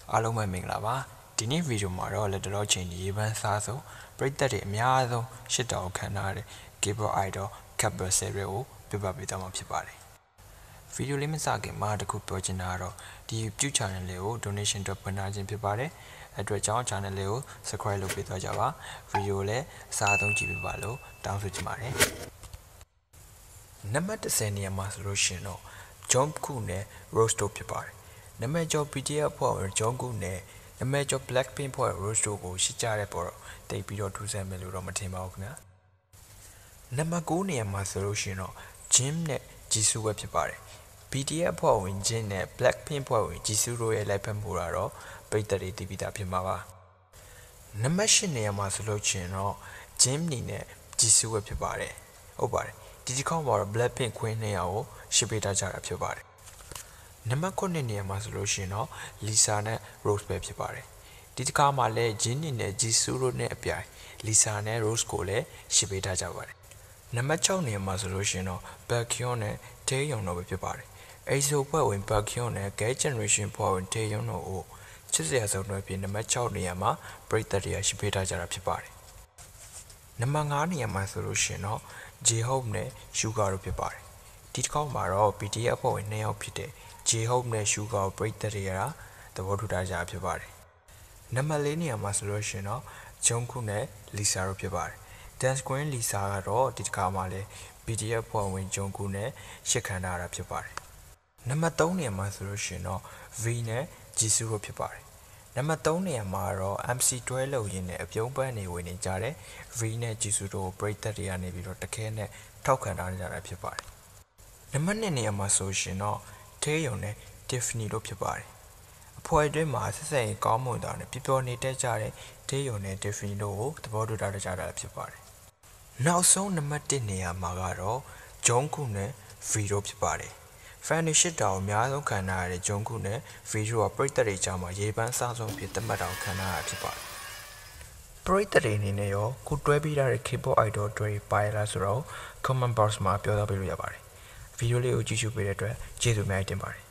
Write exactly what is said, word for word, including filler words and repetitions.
အားလုံးပဲမင်္ဂလာပါဒီနေ့ဗီဒီယိုမှာတော့လက်တော်ချင်းရေပန်းစားဆုံးပရိသတ်တွေအများဆုံးရှစ်တောင်ခံထားတဲ့ Kpop idol Couple series ကိုပြပပေးသွားမှာဖြစ်ပါတယ်ဗီဒီယိုလေးမစခင်မှာတခုပြောချင်တာကတော့ဒီ YouTube channel လေးကို donation အတွက်ဖွင့်ထားခြင်းဖြစ်ပါတယ်အတွက်ကြောင့် channel လေးကို subscribe လုပ်ပေးသွားကြပါဗီဒီယိုလည်းအစားအဆုံးကြည့်ပေးပါလို့တောင်းဆိုချင်ပါတယ်နံပါတ်tenနေရာမှာဆိုလို့ရှိရင်တော့ Jungkook နဲ့ Rose တို့ဖြစ်ပါတယ်နံပါတ်ကျော် B T S အဖွဲ့ဝင် Jungkook နဲ့နံပါတ်ကျော် Blackpink ဖွဲ့ Rose တို့ကိုရှစ်ကြတဲ့ပေါ်တော့တိတ်ပြီးတော့ထူးဆန်းမယ်လို့တော့မထင်ပါဘူးခင်ဗျာနံပါတ်nineနေရာမှာဆိုလို့ရှိရင်တော့ Jim နဲ့ Jisoo ပဲဖြစ်ပါတယ် B T S အဖွဲ့ဝင် Jin နဲ့ Blackpink ဖွဲ့ဝင် Jisoo တို့ရဲ့လိုက်ဖက်မှုတော့ပိတ်သက်တွေတည်ပြီးသားဖြစ်မှာပါနံပါတ်eightနေရာမှာဆိုလို့ရှိရင်တော့ Jim နဲ့ Jisoo ပဲဖြစ်ပါတယ်ဟုတ်ပါတယ်ဒီတစ်ခေါက်မှာတော့ Blackpink ခွင်းနှစ်ယောက်ကိုရှစ်ပေးထားကြတာဖြစ်ပါတယ်နံပါတ်nineနေရာမှာဆိုလို့ရှိရင်တော့ Lisa နဲ့ Rose ပဲဖြစ်ပါတယ်ဒီတစ်ခါမှာလည်း Jin နဲ့ Jisoo တို့နဲ့အပြိုင် Lisa နဲ့ Rose ကိုလည်းရှစ်ပေးထားကြပါတယ်နံပါတ်sixနေရာမှာဆိုလို့ရှိရင်တော့ Baekhyun နဲ့ Taehyung တို့ပဲဖြစ်ပါတယ်အဲဆိုဖွဲ့ဝင် Baekhyun နဲ့ Girl Generation ဖွဲ့ဝင် Taehyung တို့ကိုချစ်စရာဆုံးတွေဖြစ်နံပါတ်sixနေရာမှာပရိသတ်တွေကရှစ်ပေးထားကြတာဖြစ်ပါတယ်နံပါတ်fiveနေရာမှာဆိုလို့ရှိရင်တော့ J-Hope နဲ့ Suga တို့ဖြစ်ပါတယ်ဒီတစ်ခေါက်မှာတော့ B T S အဖွဲ့ဝင်နှစ်ယောက်ဖြစ်တဲ့ J-Hope နဲ့ Suga ကိုပရိသတ်တွေကသဘောတူထားကြတာဖြစ်ပါတယ်နံပါတ်fourနေရာမှာဆိုလို့ရှိရင်တော့ Jungkook နဲ့ Lisa တို့ဖြစ်ပါတယ် Dance Queen Lisa ကတော့ဒီတစ်ခါမှာလည်း B T S အဖွဲ့ဝင် Jungkook နဲ့ရှစ်ခံထားတာဖြစ်ပါတယ်နံပါတ်threeနေရာမှာဆိုလို့ရှိရင်တော့ V နဲ့ Jisoo တို့ဖြစ်ပါတယ်နံပါတ်threeနေရာမှာတော့ M C တွဲလို့ရင်းနဲ့အပြုံးပန်းနေဝင်နေကြတဲ့ V နဲ့ Jisoo တို့ကိုပရိသတ်တွေကနေပြီးတော့တခဲနဲ့ထောက်ခံထားကြတာဖြစ်ပါတယ်နံပါတ်twoနေရာမှာဆိုရှင်တော့ Taehyung နဲ့ Tiffany တို့ဖြစ်ပါတယ်အဖွဲ့အတွင်းမှာဆက်ဆက်ရင်ကောင်းမွန်တာနဲ့ပြပျော်နေတတ်ကြတဲ့ Taehyung နဲ့ Tiffany တို့ကိုသဘောတူထားကြတာဖြစ်ပါတယ်နောက်ဆုံးနံပါတ်oneနေရာမှာကတော့ Jungkook နဲ့ V တို့ဖြစ်ပါတယ်fan တွေရှစ်တောင်အများဆုံးခံထားရတဲ့ Jungkook နဲ့ V တို့ကပရိသတ်တွေကြားမှာရေပန်းစားဆုံးဖြစ်သတ်မှတ်တောင်ခံထားရဖြစ်ပါတယ်ပရိသတ်တွေအနေနဲ့ရောကိုတွဲပြီးထားတဲ့ Kpop idol တွေပါရလားဆိုတော့ comment box မှာပြောပြပေးလို့ရပါတယ်ဗီဒီယိုလေးကိုကြည့်ရှုပေးတဲ့အတွက်ကျေးဇူးအများကြီးတင်ပါတယ်